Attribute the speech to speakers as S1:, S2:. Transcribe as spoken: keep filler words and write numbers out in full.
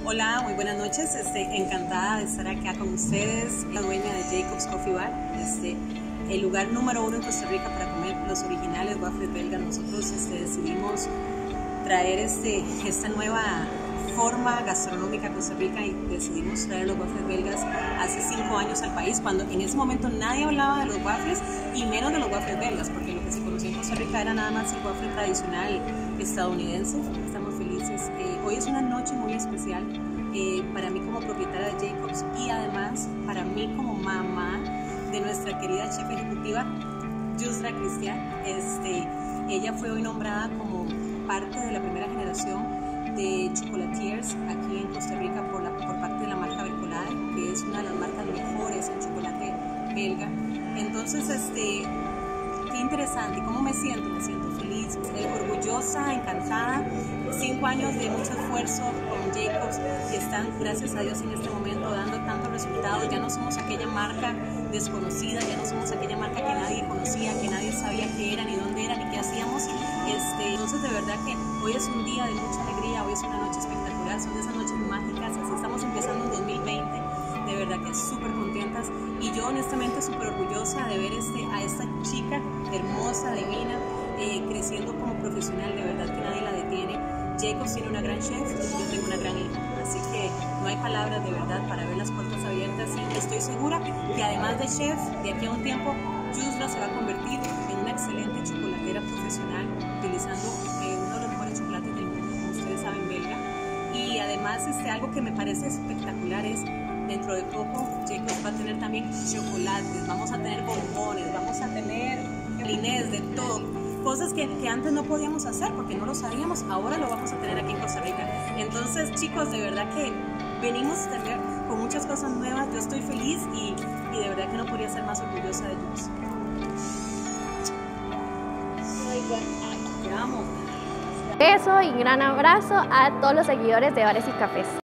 S1: Hola, muy buenas noches. Este, encantada de estar acá con ustedes, la dueña de Jacob's Coffee Bar, este, el lugar número uno en Costa Rica para comer los originales waffles belgas. Nosotros este, decidimos traer este, esta nueva forma gastronómica a Costa Rica y decidimos traer los waffles belgas hace cinco años al país, cuando en ese momento nadie hablaba de los waffles y menos de los waffles belgas, porque lo que se conocía en Costa Rica era nada más el waffle tradicional estadounidense. Estamos felices. Eh, hoy es una noche muy especial eh, para mí como propietaria de Jacob's y además para mí como mamá de nuestra querida chef ejecutiva Yusra Cristian. Este, ella fue hoy nombrada como parte de la primera generación de chocolatiers aquí en Costa Rica por, la, por parte de la marca Bercolade, que es una de las marcas mejores en chocolate belga. Entonces, este, qué interesante, ¿cómo me siento? Me siento feliz, eh, orgullosa, encantada. Cinco años de mucho esfuerzo con Jacob's que están, gracias a Dios, en este momento dando tantos resultados. Ya no somos aquella marca desconocida, ya no somos aquella marca que nadie conocía, que nadie sabía qué era, ni dónde era, ni qué hacíamos. Este, entonces, de verdad que hoy es un día de mucha alegría, hoy es una noche espectacular, son de esas noches mágicas. Así estamos empezando en dos mil veinte, de verdad que súper contentas, y yo honestamente súper orgullosa de ver este, a esta chica hermosa, divina, eh, creciendo como profesional. De verdad que nadie la detiene. Jacob's tiene una gran chef y yo tengo una gran hija, así que no hay palabras de verdad para ver las puertas abiertas, y estoy segura que además de chef, de aquí a un tiempo Yusra se va a convertir en una excelente chocolatera profesional, utilizando eh, uno de los mejores chocolates del mundo, como ustedes saben, belga. Y además este, algo que me parece espectacular es, dentro de poco Jacob's va a tener también chocolates, vamos a tener bombones, vamos a tener prinés, de todo. Cosas que, que antes no podíamos hacer porque no lo sabíamos, ahora lo vamos a tener aquí en Costa Rica. Entonces, chicos, de verdad que venimos a tener con muchas cosas nuevas. Yo estoy feliz y, y de verdad que no podría ser más orgullosa de ellos. Te amo.
S2: Beso y gran abrazo a todos los seguidores de Bares y Cafés.